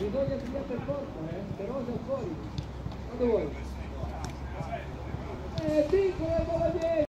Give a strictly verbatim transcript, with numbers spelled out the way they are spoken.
Bisogna pigliare per forza, eh? Se no siamo fuori. Quando vuoi? Eh, piccola, bolla dietro!